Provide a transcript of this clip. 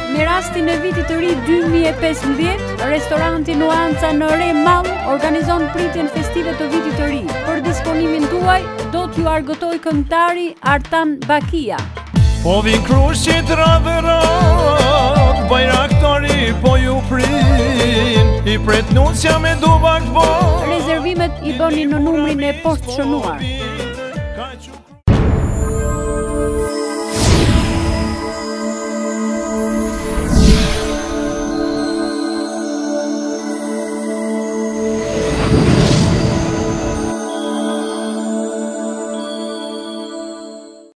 Me rastin e vitit të ri 2015, restoranti Nuanca në Re Mall organizon pritjen festive të vitit të ri. Për disponimin tuaj do t'ju argëtoj këngëtari Artan Bakia. Po vin Krushqit radhë radhë, bajraktari po ju prin, i pret nusja me dubak bo. Rezervimet i bëni në numrin e poshtë shënuar.